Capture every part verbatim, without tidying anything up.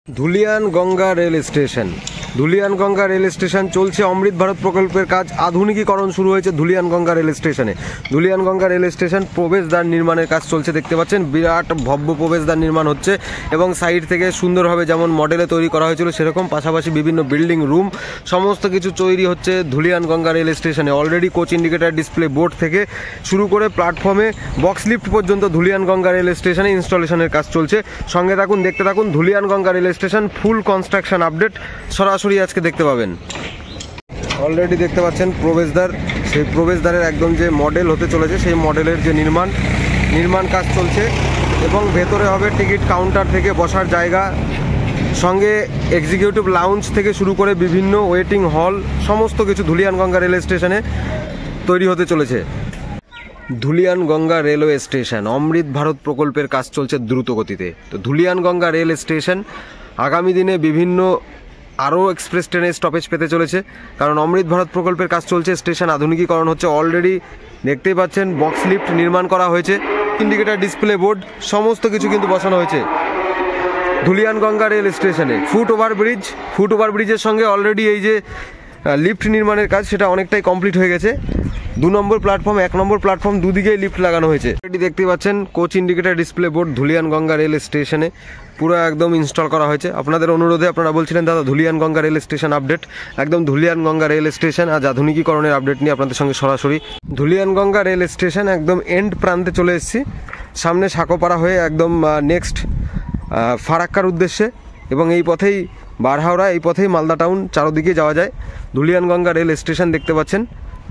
ধুলিয়ানগঙ্গা rail station Dhuliyanganga rail station চলছে অমৃত ভারত প্রকল্পের কাজ আধুনিকীকরণ শুরু হয়েছে ধুলিয়ানগঙ্গা রেল স্টেশনে। ধুলিয়ানগঙ্গা রেল স্টেশন প্রবেশদ্বার নির্মাণের কাজ চলছে, দেখতে পাচ্ছেন বিরাট ভব্য প্রবেশদ্বার নির্মাণ হচ্ছে এবং সাইড থেকে সুন্দরভাবে যেমন মডেলে তৈরি করা হয়েছিল সেরকম পাশাপাশি বিভিন্ন বিল্ডিং রুম সমস্ত কিছু তৈরি হচ্ছে ধুলিয়ানগঙ্গা রেল স্টেশনে। Already coach indicator display board থেকে শুরু করে প্ল্যাটফর্মে বক্স লিফট পর্যন্ত ধুলিয়ানগঙ্গা রেল স্টেশনে ইনস্টলেশনের কাজ চলছে। সঙ্গে থাকুন, দেখতে থাকুন Dhuliyanganga rail station full construction update সরাসরি আজকে দেখতে পাবেন। অলরেডি দেখতে পাচ্ছেন প্রবেশদ্বার, সেই প্রবেশদ্বারের একদম যে মডেল হতে চলেছে সেই মডেলের যে নির্মাণ নির্মাণ কাজ চলছে এবং ভেতরে হবে টিকিট কাউন্টার থেকে বসার জায়গা, সঙ্গে এক্সিকিউটিভ লাউঞ্জ থেকে শুরু করে বিভিন্ন ওয়েটিং হল সমস্ত কিছু ধুলিয়ানগঙ্গা রেল স্টেশনে তৈরি হতে চলেছে। ধুলিয়ানগঙ্গা রেলওয়ে স্টেশন অমৃত ভারত প্রকল্পের কাজ চলছে দ্রুত গতিতে। তো ধুলিয়ানগঙ্গা রেল স্টেশন আগামী দিনে বিভিন্ন আরও এক্সপ্রেস ট্রেনের স্টপেজ পেতে চলেছে, কারণ অমৃত ভারত প্রকল্পের কাজ চলছে, স্টেশন আধুনিকীকরণ হচ্ছে। অলরেডি দেখতেই পাচ্ছেন বক্স লিফট নির্মাণ করা হয়েছে, ইন্ডিকেটার ডিসপ্লে বোর্ড সমস্ত কিছু কিন্তু বসানো হয়েছে ধুলিয়ানগঙ্গা রেল স্টেশনে। Foot over bridge foot over ব্রিজের সঙ্গে অলরেডি এই যে লিফট নির্মাণের কাজ সেটা অনেকটাই কমপ্লিট হয়ে গেছে। দু নম্বর প্ল্যাটফর্ম এক নম্বর প্ল্যাটফর্ম দুদিকেই লিফট লাগানো হয়েছে। এটি দেখতে পাচ্ছেন coach indicator display board Dhuliyanganga rail স্টেশনে পুরো একদম ইনস্টল করা হয়েছে। আপনাদের অনুরোধে আপনারা বলছিলেন দাদা ধুলিয়ানগঙ্গা রেল স্টেশন আপডেট, একদম ধুলিয়ানগঙ্গা রেল স্টেশন আজ আধুনিকীকরণের আপডেট নিয়ে আপনাদের সঙ্গে সরাসরি। ধুলিয়ানগঙ্গা রেল স্টেশন একদম এন্ড প্রান্তে চলে এসেছি, সামনে সাঁকোপাড়া হয়ে একদম নেক্সট ফারাক্কার উদ্দেশ্যে এবং এই পথেই বারহাওড়া, এই পথেই মালদা টাউন চারোদিকে যাওয়া যায়। ধুলিয়ানগঙ্গা রেল স্টেশন দেখতে পাচ্ছেন,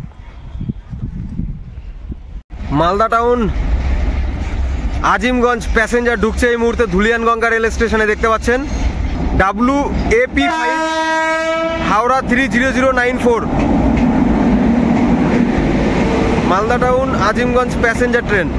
মালদা টাউন আজিমগঞ্জ প্যাসেঞ্জার ঢুকছে এই মুহূর্তে ধুলিয়ানগঙ্গা রেল স্টেশনে, দেখতে পাচ্ছেন W AP five Howrah three zero zero nine four Malda town Azimganj passenger train.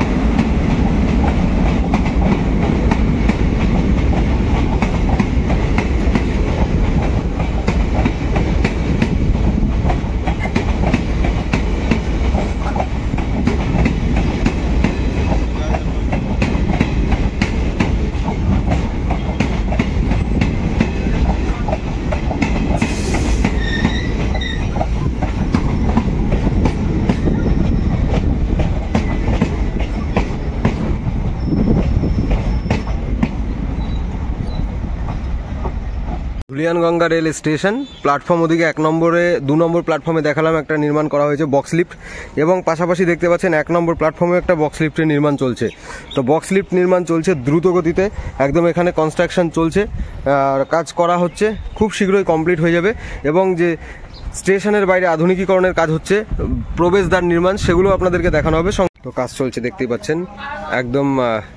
Dhuliyanganga rail station platform ওদিকে এক নম্বরে দু নম্বর প্ল্যাটফর্মে দেখালাম একটা নির্মাণ করা হয়েছে বক্স লিফট এবং পাশাপাশি দেখতে পাচ্ছেন এক নম্বর প্ল্যাটফর্মে একটা বক্স লিফটের নির্মাণ চলছে। তো বক্স লিফট নির্মাণ চলছে দ্রুত গতিতে, একদম এখানে কনস্ট্রাকশন চলছে, আর কাজ করা হচ্ছে, খুব শীঘ্রই কমপ্লিট হয়ে যাবে। এবং যে স্টেশনের বাইরে আধুনিকীকরণের কাজ হচ্ছে, প্রবেশদ্বার নির্মাণ, সেগুলো আপনাদেরকে দেখানো হবে। তো কাজ চলছে দেখতেই পাচ্ছেন, একদম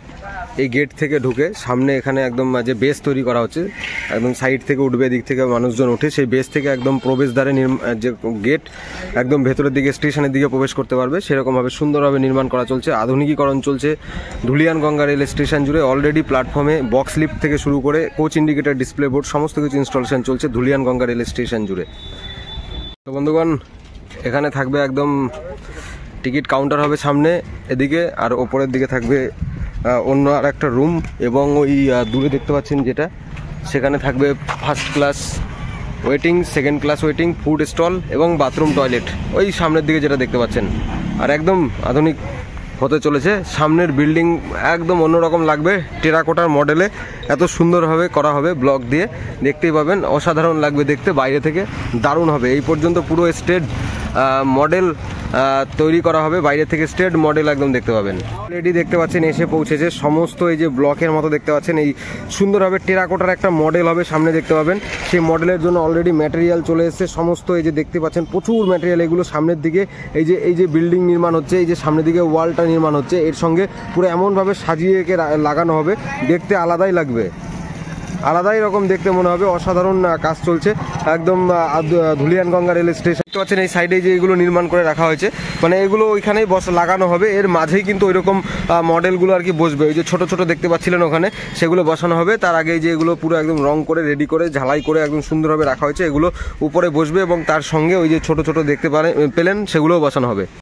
এই গেট থেকে ঢুকে সামনে এখানে একদম যে বেস তৈরি করা হচ্ছে, একদম সাইড থেকে উঠবে, দিক থেকে মানুষজন ওঠে, সেই বেস থেকে একদম প্রবেশদ্বারে যে গেট একদম ভেতরের দিকে স্টেশনের দিকে প্রবেশ করতে পারবে, সেরকমভাবে সুন্দরভাবে নির্মাণ করা চলছে, আধুনিকীকরণ চলছে ধুলিয়ানগঙ্গা রেল স্টেশন জুড়ে। অলরেডি প্ল্যাটফর্মে বক্স লিফট থেকে শুরু করে কোচ ইন্ডিকেটার ডিসপ্লে বোর্ড সমস্ত কিছু ইনস্টলেশন চলছে ধুলিয়ানগঙ্গা রেল স্টেশন জুড়ে। তো বন্ধুগণ, এখানে থাকবে একদম টিকিট কাউন্টার হবে সামনে এদিকে, আর ওপরের দিকে থাকবে অন্য আর একটা রুম এবং ওই দূরে দেখতে পাচ্ছেন যেটা, সেখানে থাকবে first class waiting, second class waiting, food stall এবং বাথরুম টয়লেট ওই সামনের দিকে যেটা দেখতে পাচ্ছেন। আর একদম আধুনিক হতে চলেছে, সামনের বিল্ডিং একদম অন্যরকম লাগবে, টেরাকোটার মডেলে এত সুন্দরভাবে করা হবে, ব্লক দিয়ে দেখতেই পাবেন, অসাধারণ লাগবে দেখতে, বাইরে থেকে দারুণ হবে। এই পর্যন্ত পুরো স্টেট মডেল তৈরি করা হবে, বাইরে থেকে স্টেট মডেল একদম দেখতে পাবেন। অলরেডি দেখতে পাচ্ছেন এসে পৌঁছেছে সমস্ত এই যে ব্লকের মতো দেখতে পাচ্ছেন, এই সুন্দরভাবে টেরাকোটার একটা মডেল হবে সামনে দেখতে পাবেন। সেই মডেলের জন্য অলরেডি ম্যাটেরিয়াল চলে এসেছে সমস্ত, এই যে দেখতে পাচ্ছেন প্রচুর ম্যাটেরিয়াল, এগুলো সামনের দিকে এই যে এই যে বিল্ডিং নির্মাণ হচ্ছে, এই যে সামনের দিকে ওয়ালটা নির্মাণ হচ্ছে, এর সঙ্গে পুরো এমনভাবে সাজিয়ে একে লাগানো হবে, দেখতে আলাদাই লাগবে, আলাদাই রকম দেখতে মনে হবে, অসাধারণ কাজ চলছে একদম ধুলিয়ানগঙ্গা রেল স্টেশন। দেখতে পাচ্ছেন এই সাইডে যে এগুলো নির্মাণ করে রাখা হয়েছে, মানে এগুলো ওইখানেই বস লাগানো হবে, এর মাঝেই কিন্তু ওইরকম মডেলগুলো আর কি বসবে, ওই যে ছোটো ছোটো দেখতে পাচ্ছিলেন ওখানে, সেগুলো বসানো হবে। তার আগে যে এগুলো পুরো একদম রং করে রেডি করে ঝালাই করে একদম সুন্দরভাবে রাখা হয়েছে, এগুলো উপরে বসবে এবং তার সঙ্গে ওই যে ছোটো ছোটো দেখতে পেলেন সেগুলোও বসানো হবে।